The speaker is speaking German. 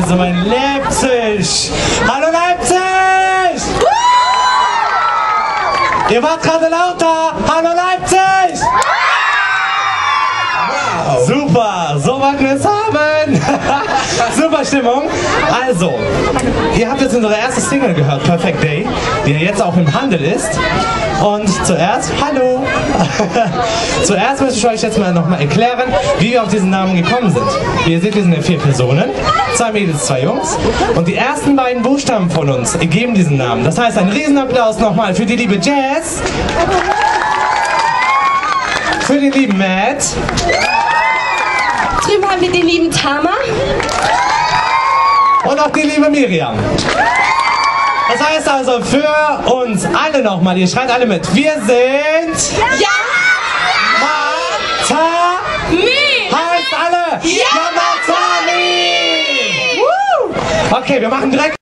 Also mein Leipzig! Hallo Leipzig! Ihr wart gerade lauter! Hallo Leipzig! Wow. Super, so wollten wir es haben! Super Stimmung! Also, ihr habt jetzt unsere erste Single gehört, Perfect Day, die ja jetzt auch im Handel ist. Und zuerst, hallo! Zuerst möchte ich euch jetzt mal nochmal erklären, wie wir auf diesen Namen gekommen sind. Wie ihr seht, wir sind ja 4 Personen, 2 Mädels, 2 Jungs. Und die ersten beiden Buchstaben von uns ergeben diesen Namen. Das heißt, ein Riesenapplaus nochmal für die liebe Jazz, für den lieben Matt. Drüben haben wir den lieben Tama. Und auch die liebe Miriam. Das heißt also für uns alle nochmal, ihr schreit alle mit. Wir sind... Ja! Matami! Heißt alle... Ja! Matami! Okay, wir machen direkt...